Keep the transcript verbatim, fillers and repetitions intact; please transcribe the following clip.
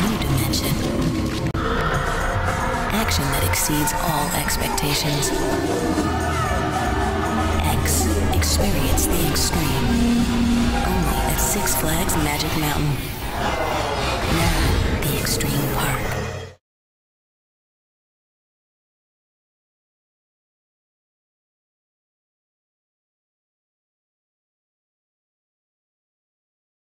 new dimension. Action that exceeds all expectations. X. Experience the extreme. Only at Six Flags Magic Mountain.